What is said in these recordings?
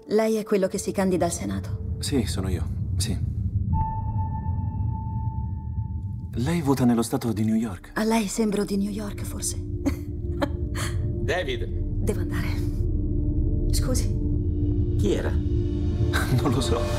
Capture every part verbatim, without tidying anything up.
Lei è quello che si candida al Senato? Sì, sono io, sì. Lei vota nello stato di New York? A lei sembro di New York, forse. David! Devo andare. Scusi. Chi era? Non lo so.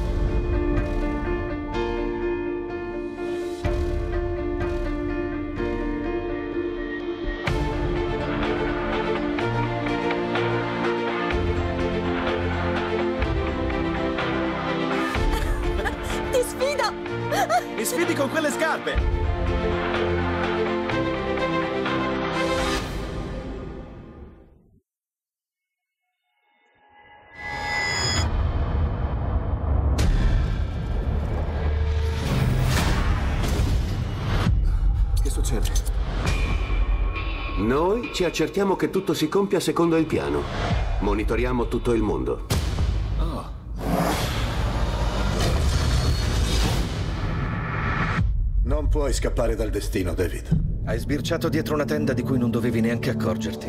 Ti sfido! Mi sfidi con quelle scarpe! Che succede? Noi ci accertiamo che tutto si compia secondo il piano. Monitoriamo tutto il mondo. Oh. Non puoi scappare dal destino, David. Hai sbirciato dietro una tenda di cui non dovevi neanche accorgerti.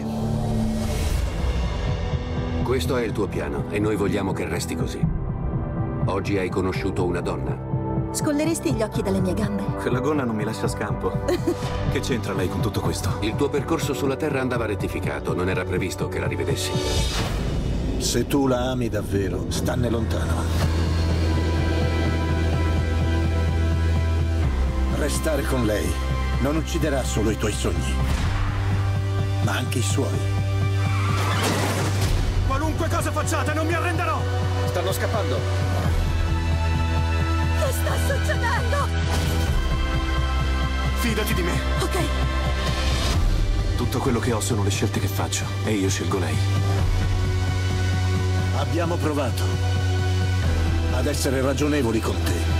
Questo è il tuo piano e noi vogliamo che resti così. Oggi hai conosciuto una donna. Scolleresti gli occhi dalle mie gambe? Quella gonna non mi lascia scampo. Che c'entra lei con tutto questo? Il tuo percorso sulla Terra andava rettificato, non era previsto che la rivedessi. Se tu la ami davvero, stanne lontano. Restare con lei non ucciderà solo i tuoi sogni, ma anche i suoi. Qualunque cosa facciate, non mi arrenderò! Stanno scappando! Che sta succedendo? Fidati di me. Ok. Tutto quello che ho sono le scelte che faccio e io scelgo lei. Abbiamo provato ad essere ragionevoli con te.